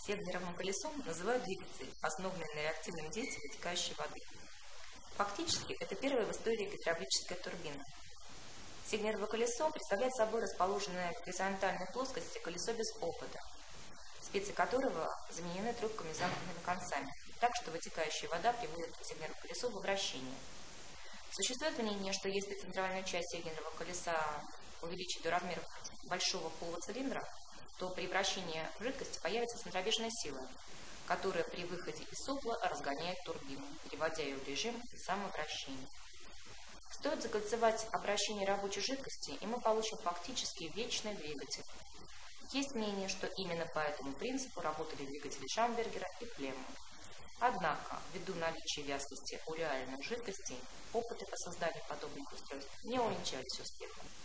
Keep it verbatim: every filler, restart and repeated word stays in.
Сегнеровым колесом называют двигатель, основанный на реактивном действии вытекающей воды. Фактически, это первая в истории гидравлическая турбина. Сегнерово колесо представляет собой расположенное в горизонтальной плоскости колесо без опыта, спицы которого заменены трубками с замкнутыми концами, так что вытекающая вода приводит Сегнерово колесо в вращение. Существует мнение, что если центральную часть Сегнерового колеса увеличить до размеров большого полого цилиндра, то при вращении жидкости появится центробежная сила, которая при выходе из сопла разгоняет турбину, переводя ее в режим самовращения. Стоит закольцевать обращение рабочей жидкости, и мы получим фактически вечный двигатель. Есть мнение, что именно по этому принципу работали двигатели Шамбергера и Племма. Однако, ввиду наличия вязкости у реальных жидкостей, опыты по созданию подобных устройств не увенчались успехом.